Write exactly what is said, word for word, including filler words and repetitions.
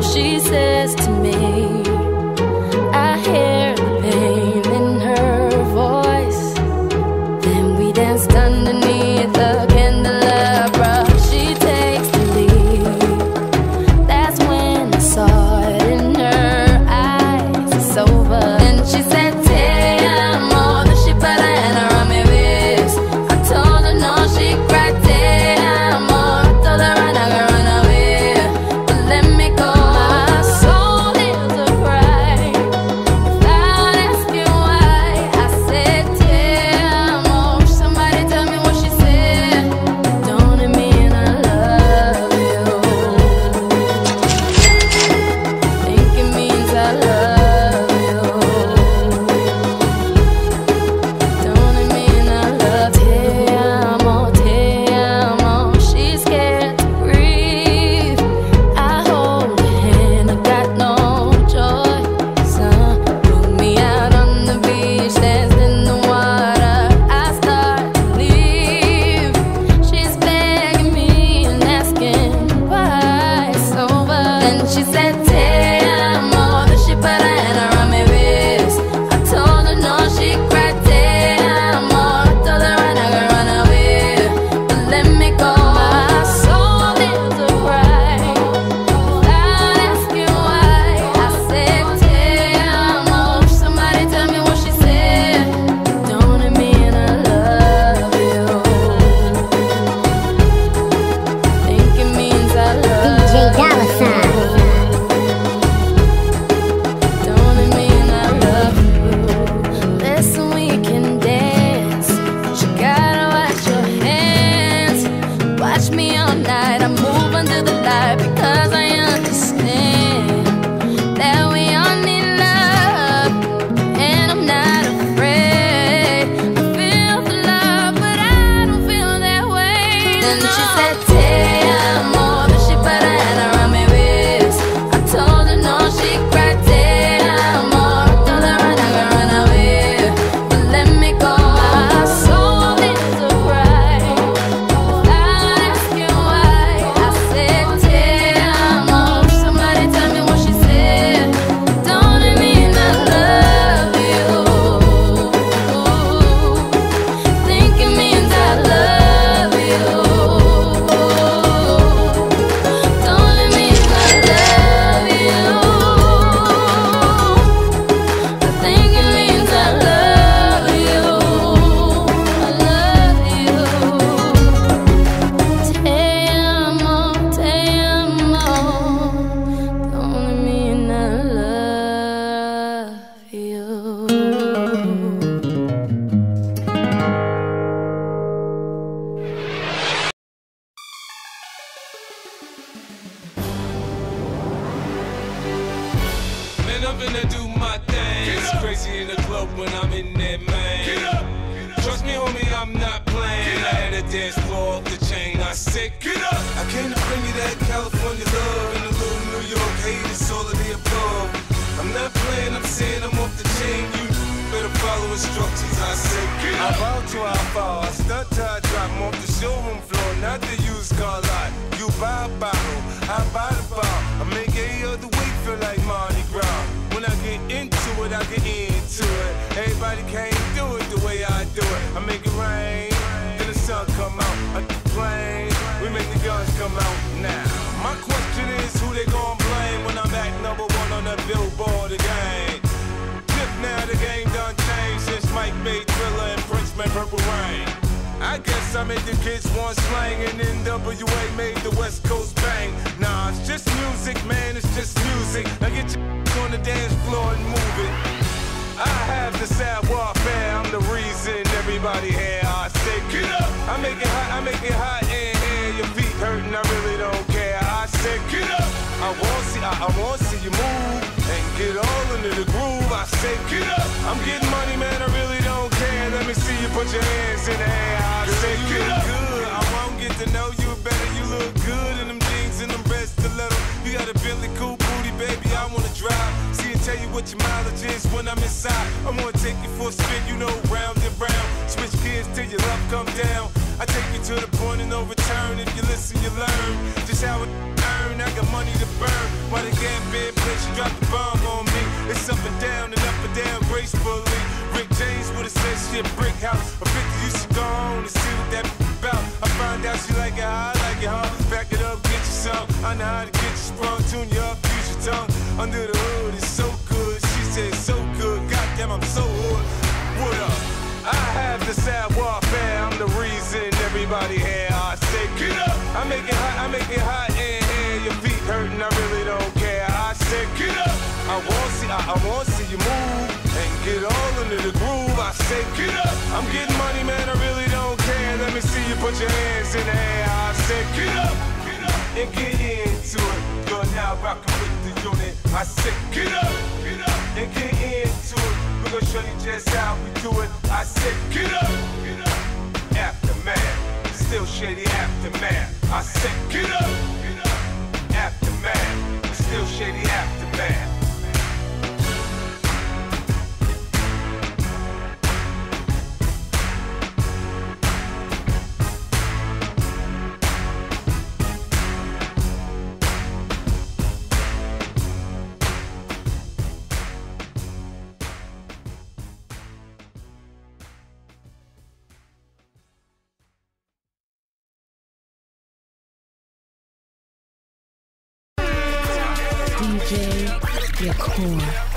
she says to me. I hear the pain in her voice. Then we danced underneath the candelabra. She takes the lead. That's when I saw it in her eyes. It's over. And she said, "Te amo." Then she put her hand around my waist. I told her no, she cried, "Te amo." I told her I'm not gonna run away, but let me go. My soul is a cry without asking why. I said, "Te amo." Somebody tell me what she said. Don't it mean I love you? Think it means I love you. Don't it mean I love you? Te amo, te amo. She's scared to breathe. I hold her hand, I got no choice. Uh, put me out on the beach, danced in the water. I start to leave. She's begging me and asking why it's over. Then she said, "Te amo." Then she put her hand around my waist. I told her no, she cried, "Te amo." I told her I'm not gonna run away, but let me go. My soul is a cry without asking why. I said, "Te amo." Somebody tell me what she said. Don't it mean I love you? Think it means I love D J Dollar Sign. Don't it mean I love you? Listen, we can dance, but you gotta watch your hands. Watch me all night, I move under the light because I understand that we all need love, and I'm not afraid. I feel the love, but I don't feel that way. Then she said, "Te amo." Then she put her hand around my waist. I told her no, she cried, "Te amo." I told her I'm not gonna run away, but let me go. My soul is a cry without asking why. I said, "Te amo." Somebody tell me what she said. Don't it mean I love you? Think it means I love you. Don't it mean I love you? I think it means I love you. I love you. Te amo, te amo. Don't it mean I love you? Man, I'm finna do my thing. It's crazy in the club when I'm in there, man. Get up. Trust me, homie, I'm not playing. I had a dance floor off the chain. I said, get up. I came to bring you that California love and a little New York hate. It's all of the above. I'm not playing. I'm saying I'm off the chain. You better follow instructions. I said, get up. I bow to I fall. I stunt till I drop 'em off the showroom floor, not the used car lot. You buy a bottle, I buy the bar. I make every other week feel like Mardi Gras. When I get into it, I get into it. Everybody can't do it the way I do it. I make it rain, then the sun come out. I plane, we make the guns come out now. My question is, who they gon' blame when I'm at number one on the Billboard again? Tip now, the game done changed since Mike made Thriller and Prince made Purple Rain. I guess I made the kids want slang and N W A made the West Coast bang. Nah, it's just music, man, it's just music. Now get your on the dance floor and move it. I have the savoir-faire, I'm the reason everybody here. I say, get up. I make it hot, I make it hot in here. Your feet hurting, I really don't care. I said, get up. I want see, I, I want see you move and get all into the groove. I say, get up. I'm getting money, man, I really don't care. Let me see you put your hands in the air. I say, get up. Good. I won't get to know you better. You look good in them jeans and them red stilettos. You got a Bentley cool booty, baby. I wanna drive. See and tell you what your mileage is when I'm inside. I wanna take you for a spin, you know, round and round. Switch gears till your love come down. I take you to the point of no return. If you listen, you learn just how it earn. I got money to burn while the game when she dropped the bomb on me. It's up and down and up and down gracefully. Rick James would've said shit, brick house. A fifty, you should go on and see what that about. I find out she like it how I like it, huh? Back it up, get you some. I know how to get you sprung, tune you up, use your tongue. Under the hood, it's so good. She said so good, goddamn, I'm so hood. What up? I have the sad warfare, I'm the reason everybody here. I say, get up! I make it hot, I make it hot in here. Your feet hurting, I really don't care. I say, get up! I want see, I, I want to see you move and get all into the groove. I say, get up! I'm getting money, man, I really don't care. Let me see you put your hands in the air. I say, get up! Get up! And get into it. You're now rocking with the unit. I say, get up! Get up! And get into it. We're gonna show you just how we do it. I said, get up, get up. Aftermath, still shady aftermath. I said, get up, get up. Aftermath, still shady aftermath. D J Yakor.